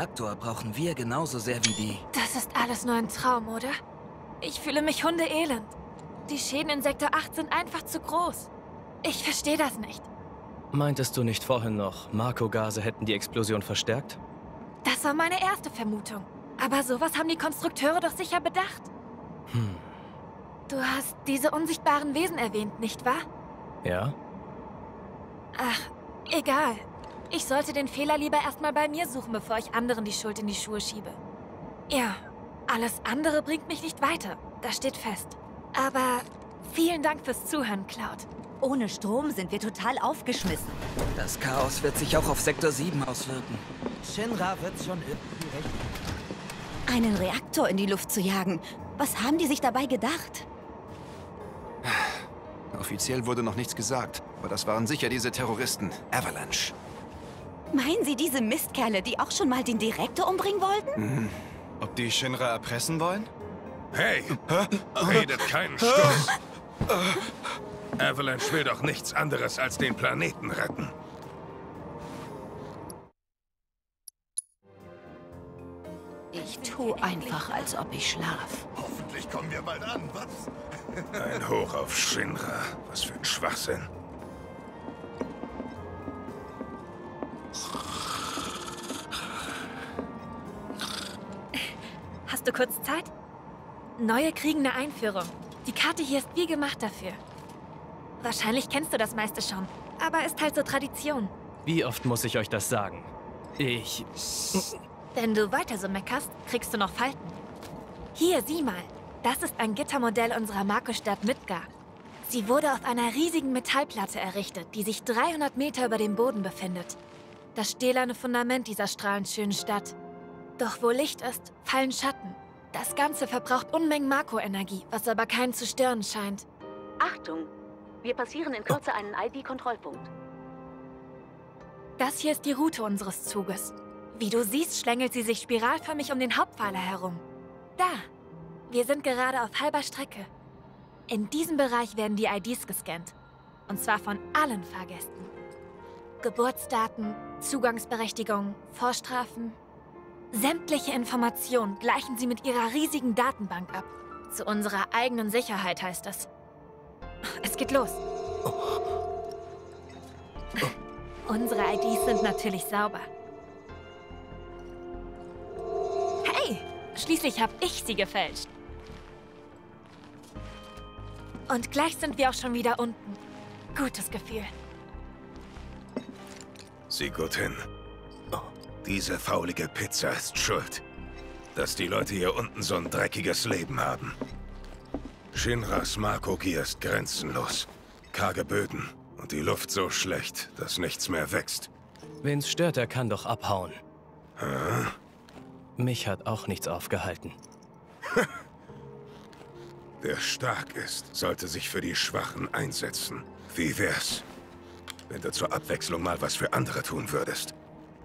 Reaktor brauchen wir genauso sehr wie die. Das ist alles nur ein Traum, oder? Ich fühle mich hundeelend. Die Schäden in Sektor 8 sind einfach zu groß. Ich verstehe das nicht. Meintest du nicht vorhin noch, Marco-Gase hätten die Explosion verstärkt? Das war meine erste Vermutung. Aber sowas haben die Konstrukteure doch sicher bedacht. Du hast diese unsichtbaren Wesen erwähnt, nicht wahr? Ja? Ach, egal. Ich sollte den Fehler lieber erstmal bei mir suchen, bevor ich anderen die Schuld in die Schuhe schiebe. Ja, alles andere bringt mich nicht weiter. Das steht fest. Aber vielen Dank fürs Zuhören, Cloud. Ohne Strom sind wir total aufgeschmissen. Das Chaos wird sich auch auf Sektor 7 auswirken. Shinra wird schon irgendwie recht. Einen Reaktor in die Luft zu jagen. Was haben die sich dabei gedacht? Offiziell wurde noch nichts gesagt, aber das waren sicher diese Terroristen. Avalanche. Meinen Sie diese Mistkerle, die auch schon mal den Direktor umbringen wollten? Ob die Shinra erpressen wollen? Hey, redet keinen Stoß. Avalanche will doch nichts anderes als den Planeten retten. Ich tue einfach, als ob ich schlaf. Hoffentlich kommen wir bald an, was? Ein Hoch auf Shinra. Was für ein Schwachsinn. Hast du kurz Zeit? Neue kriegen eine Einführung. Die Karte hier ist wie gemacht dafür. Wahrscheinlich kennst du das meiste schon, aber ist halt so Tradition. Wie oft muss ich euch das sagen? Wenn du weiter so meckerst, kriegst du noch Falten. Hier, sieh mal. Das ist ein Gittermodell unserer Marco-Stadt Midgar. Sie wurde auf einer riesigen Metallplatte errichtet, die sich 300 Meter über dem Boden befindet. Das stählerne Fundament dieser strahlend schönen Stadt. Doch wo Licht ist, fallen Schatten. Das Ganze verbraucht Unmengen Marco-Energie, was aber keinen zu stören scheint. Achtung! Wir passieren in Kürze einen ID-Kontrollpunkt. Das hier ist die Route unseres Zuges. Wie du siehst, schlängelt sie sich spiralförmig um den Hauptpfeiler herum. Da! Wir sind gerade auf halber Strecke. In diesem Bereich werden die IDs gescannt. Und zwar von allen Fahrgästen. Geburtsdaten, Zugangsberechtigung, Vorstrafen. Sämtliche Informationen gleichen sie mit ihrer riesigen Datenbank ab. Zu unserer eigenen Sicherheit heißt es. Es geht los. Unsere IDs sind natürlich sauber. Hey, schließlich habe ich sie gefälscht. Und gleich sind wir auch schon wieder unten. Gutes Gefühl. Sieh gut hin. Diese faulige Pizza ist schuld, dass die Leute hier unten so ein dreckiges Leben haben. Shinras Marco-Gier ist grenzenlos. Karge Böden und die Luft so schlecht, dass nichts mehr wächst. Wen's stört, er kann doch abhauen. Mich hat auch nichts aufgehalten. Wer stark ist, sollte sich für die Schwachen einsetzen. Wie wär's, wenn du zur Abwechslung mal was für andere tun würdest?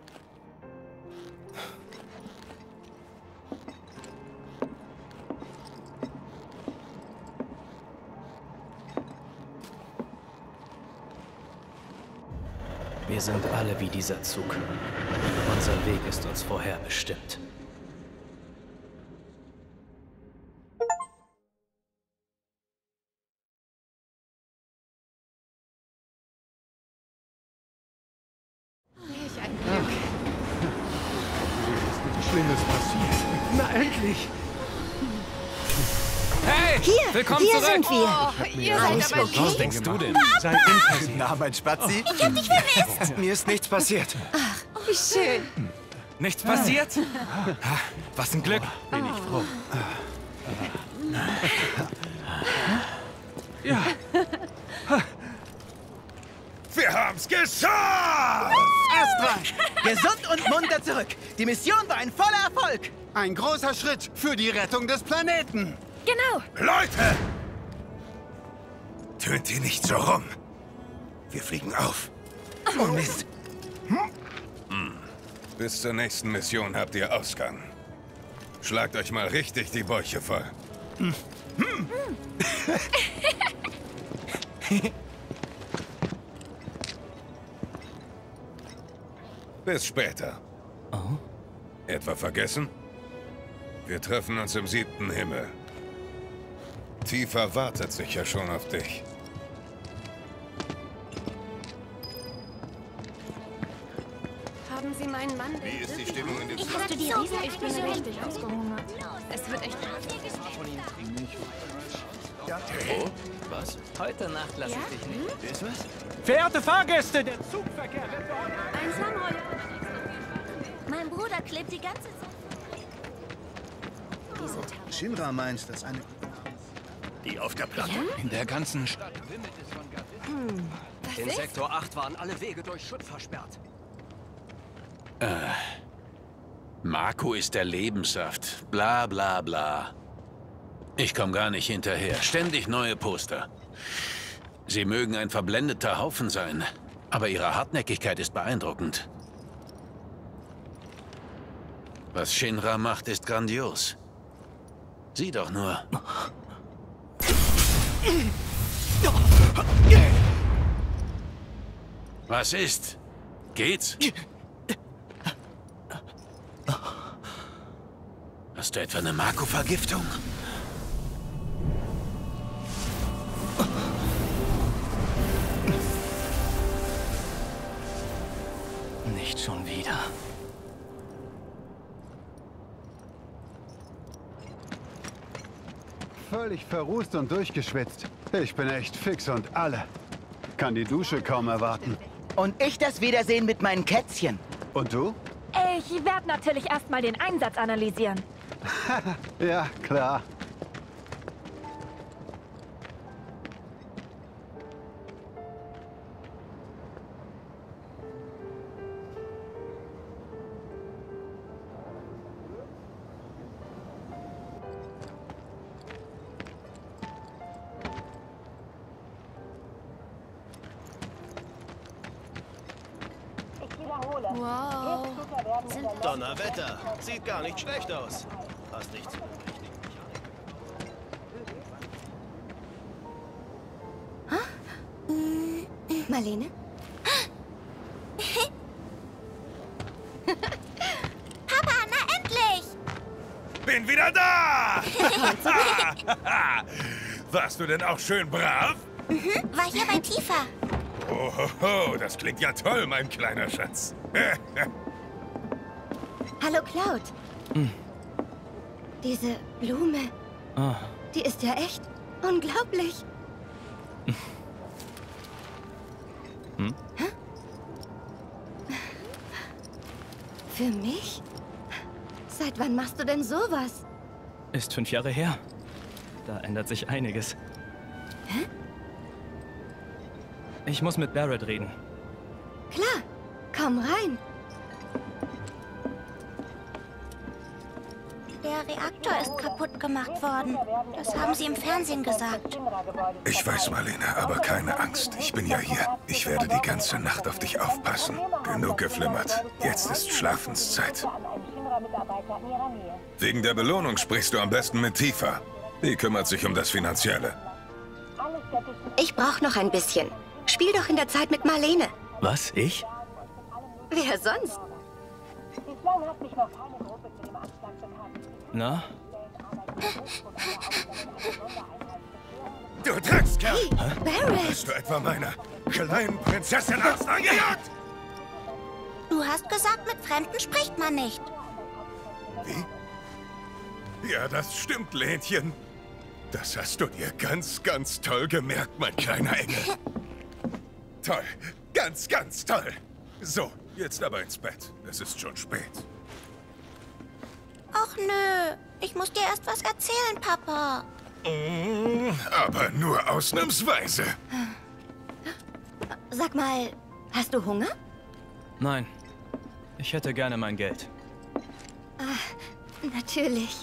Wir sind alle wie dieser Zug. Unser Weg ist uns vorherbestimmt. Schlimmes passiert. Na endlich! Hey! Hier, Willkommen hier zurück! sind wir. Ihr Alles seid aber okay? Was denkst du denn? Sei impassiv. Na, mein Spazi? Ich hab dich vermisst. Mir ist nichts passiert. Wie schön. Nichts passiert? Was ein Glück! Bin ich froh. Ja, Wir haben's geschafft! Astra, gesund und munter zurück. Die Mission war ein voller Erfolg. ein großer Schritt für die Rettung des Planeten. Genau. Leute! Tönt ihr nicht so rum. Wir fliegen auf. Oh Mist. Bis zur nächsten Mission habt ihr Ausgang. Schlagt euch mal richtig die Bäuche voll. Bis später. Oh? Etwa vergessen? Wir treffen uns im 7. Himmel. Tifa wartet sicher schon auf dich. Haben Sie meinen Mann? Wie ist die Stimmung in dem Hast du die Riesen? Ich bin richtig ausgehungert. Es wird echt... Oh, was? Heute Nacht lasse ich dich nicht. Ist was? Verehrte Fahrgäste, der Zugverkehr wird für heute... Ein Samurai. Mein Bruder klebt die ganze Zeit. Shinra meint, dass eine... Die auf der Platte. In der ganzen Stadt. In Sektor 8 waren alle Wege durch Schutt versperrt. Marco ist der Lebenssaft. Bla bla bla. Ich komme gar nicht hinterher. Ständig neue Poster. Sie mögen ein verblendeter Haufen sein, aber ihre Hartnäckigkeit ist beeindruckend. Was Shinra macht, ist grandios. Sieh doch nur. Was ist? Geht's? Hast du etwa eine Marco-Vergiftung? Nicht schon wieder. Völlig verrußt und durchgeschwitzt. Ich bin echt fix und alle. Kann die Dusche kaum erwarten. Und ich das Wiedersehen mit meinen Kätzchen. Und du? Ich werde natürlich erstmal den Einsatz analysieren. Ja, klar. Wow. Donnerwetter. Sieht gar nicht schlecht aus. Hast nichts. Marlene? Papa, na endlich! Bin wieder da! Warst du denn auch schön brav? War hier bei Tifa. Oh, das klingt ja toll, mein kleiner Schatz. Hallo, Cloud. Diese Blume, die ist ja echt unglaublich. Hä? Für mich? Seit wann machst du denn sowas? Ist 5 Jahre her. Da ändert sich einiges. Hä? Ich muss mit Barrett reden. Klar, komm rein. Der Reaktor ist kaputt gemacht worden. Das haben sie im Fernsehen gesagt. Ich weiß, Marlene, aber keine Angst. Ich bin ja hier. Ich werde die ganze Nacht auf dich aufpassen. Genug geflimmert. Jetzt ist Schlafenszeit. Wegen der Belohnung sprichst du am besten mit Tifa. Die kümmert sich um das Finanzielle. Ich brauche noch ein bisschen. Spiel doch in der Zeit mit Marlene. Was? Ich? Wer sonst? Na? Du Dreckskerl! Barrett! Hast du etwa meiner kleinen Prinzessin Angst eingejagt? Du hast gesagt, mit Fremden spricht man nicht. Wie? Ja, das stimmt, Lähnchen. Das hast du dir ganz, ganz toll gemerkt, mein kleiner Engel. Toll. Ganz, ganz toll. So, jetzt aber ins Bett. Es ist schon spät. Ach nö, ich muss dir erst was erzählen, Papa. Aber nur ausnahmsweise. Sag mal, hast du Hunger? Nein. Ich hätte gerne mein Geld. Natürlich.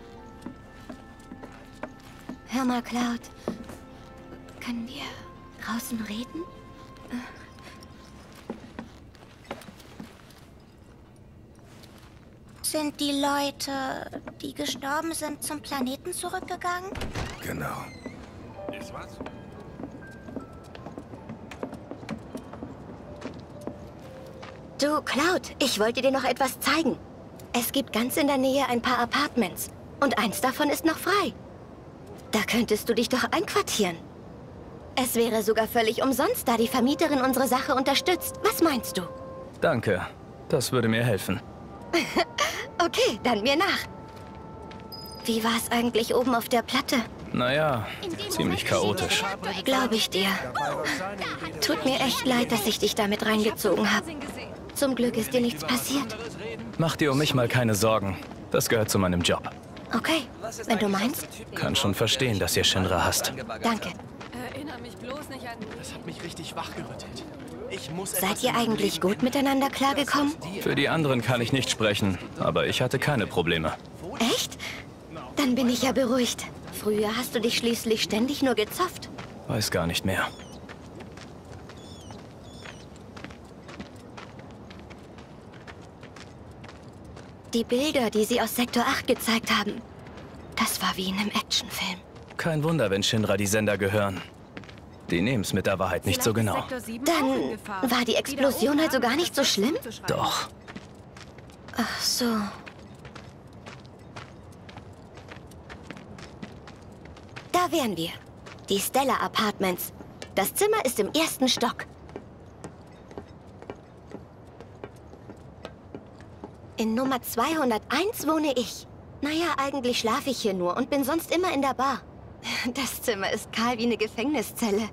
Hör mal, Cloud. Können wir draußen reden? Sind die Leute, die gestorben sind, zum Planeten zurückgegangen? Genau. Ist was? Du, Cloud, ich wollte dir noch etwas zeigen. Es gibt ganz in der Nähe ein paar Apartments. Und eins davon ist noch frei. Da könntest du dich doch einquartieren. Es wäre sogar völlig umsonst, da die Vermieterin unsere Sache unterstützt. Was meinst du? Danke. Das würde mir helfen. Okay, dann mir nach. Wie war es eigentlich oben auf der Platte? Naja, ziemlich chaotisch. Glaube ich dir. Tut mir echt leid, dass ich dich damit reingezogen habe. Zum Glück ist dir nichts passiert. Mach dir um mich mal keine Sorgen. Das gehört zu meinem Job. Okay, wenn du meinst. Kann schon verstehen, dass ihr Shinra hasst. Danke. Erinnere mich bloß nicht an... Das hat mich richtig wachgerüttelt. Seid ihr eigentlich gut miteinander klargekommen? Für die anderen kann ich nicht sprechen, aber ich hatte keine Probleme. Echt? Dann bin ich ja beruhigt. Früher hast du dich schließlich ständig nur gezofft. Weiß gar nicht mehr. Die Bilder, die sie aus Sektor 8 gezeigt haben, das war wie in einem Actionfilm. Kein Wunder, wenn Shinra die Sender gehören. Die nehmen's mit der Wahrheit nicht so genau. Dann war die Explosion also gar nicht so schlimm? Doch. Ach so. Da wären wir. Die Stella Apartments. Das Zimmer ist im 1. Stock. In Nummer 201 wohne ich. Naja, eigentlich schlafe ich hier nur und bin sonst immer in der Bar. Das Zimmer ist kahl wie eine Gefängniszelle.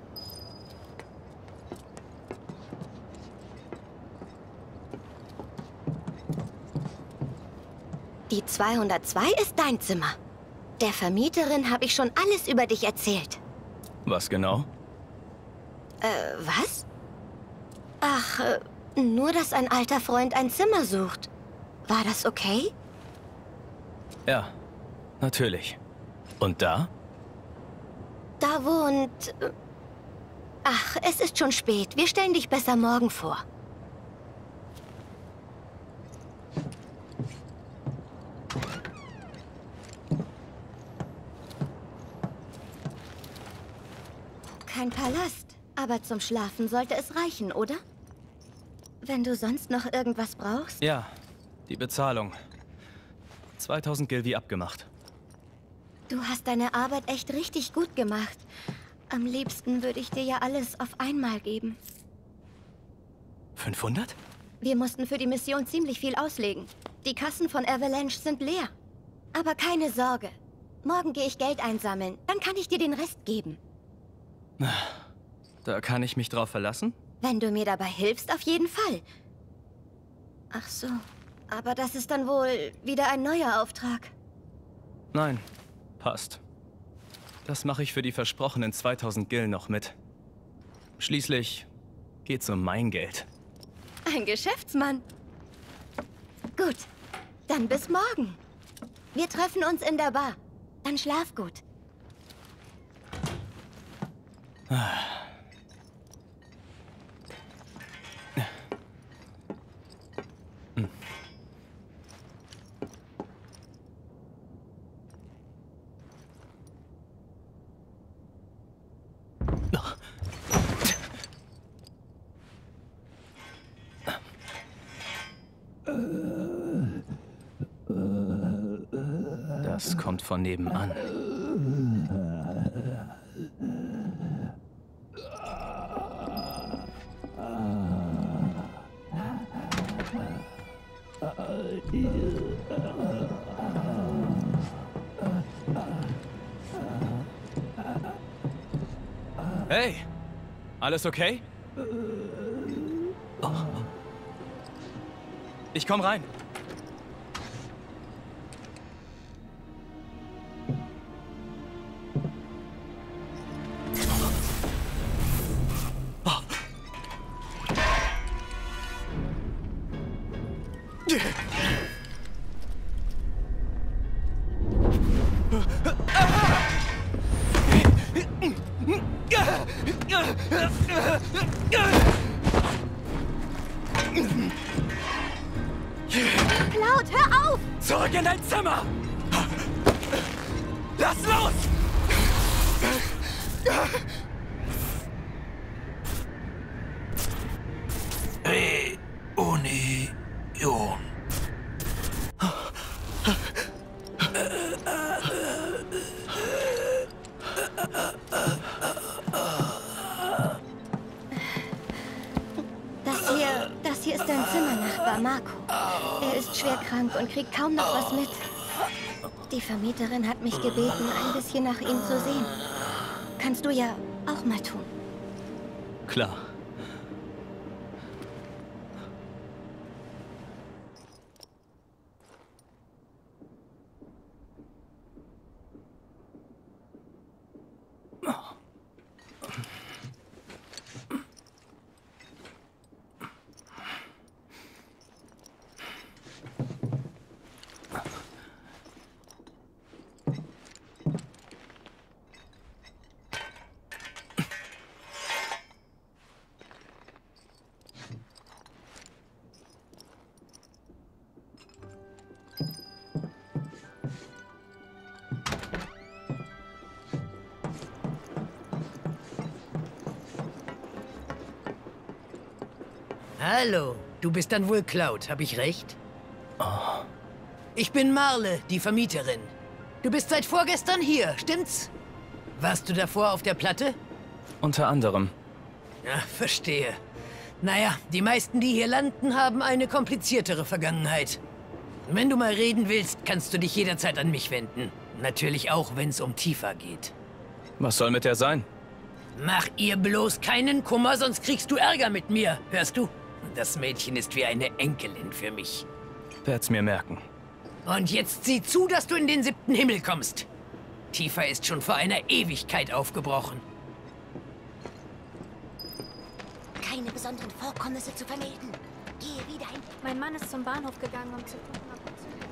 Die 202 ist dein Zimmer. Der Vermieterin habe ich schon alles über dich erzählt. Was genau? Was? Ach, nur, dass ein alter Freund ein Zimmer sucht. War das okay? Ja, natürlich. Und da? Da wohnt... Ach, es ist schon spät. Wir stellen dich besser morgen vor. Kein Palast, aber zum Schlafen sollte es reichen, oder? Wenn du sonst noch irgendwas brauchst? Ja, die Bezahlung. 2000 Gil wie abgemacht. Du hast deine Arbeit echt richtig gut gemacht. Am liebsten würde ich dir ja alles auf einmal geben. 500? Wir mussten für die Mission ziemlich viel auslegen. Die Kassen von Avalanche sind leer. Aber keine Sorge. Morgen gehe ich Geld einsammeln. Dann kann ich dir den Rest geben. Da kann ich mich drauf verlassen? Wenn du mir dabei hilfst, auf jeden Fall. Ach so. Aber das ist dann wohl wieder ein neuer Auftrag. Nein, passt. Das mache ich für die versprochenen 2000 Gil noch mit. Schließlich geht's um mein Geld. Ein Geschäftsmann. Gut, dann bis morgen. Wir treffen uns in der Bar. Dann schlaf gut. Das kommt von nebenan. Hey, alles okay? Ich komm rein. Cloud, hör auf! Zurück in dein Zimmer! Lass los! Reunion. schwer krank und kriegt kaum noch was mit. Die Vermieterin hat mich gebeten, ein bisschen nach ihm zu sehen. Kannst du ja auch mal tun. Klar. Hallo, du bist dann wohl Cloud, hab ich recht? Oh. Ich bin Marle, die Vermieterin. Du bist seit vorgestern hier, stimmt's? Warst du davor auf der Platte? Unter anderem. Ja, verstehe. Naja, die meisten, die hier landen, haben eine kompliziertere Vergangenheit. Wenn du mal reden willst, kannst du dich jederzeit an mich wenden. Natürlich auch, wenn es um Tifa geht. Was soll mit der sein? Mach ihr bloß keinen Kummer, sonst kriegst du Ärger mit mir, hörst du? Das Mädchen ist wie eine Enkelin für mich. Werd's mir merken. Und jetzt sieh zu, dass du in den 7. Himmel kommst. Tifa ist schon vor einer Ewigkeit aufgebrochen. Keine besonderen Vorkommnisse zu vermelden. Gehe wieder hin. Mein Mann ist zum Bahnhof gegangen, um zu gucken, ob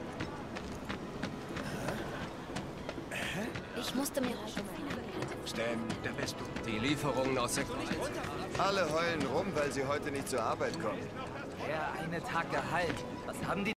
ich musste mir heute Stan, da bist du. Die Lieferungen aus Sektor 1. Alle heulen rum, weil sie heute nicht zur Arbeit kommen. Der eine Tag Gehalt. Was haben die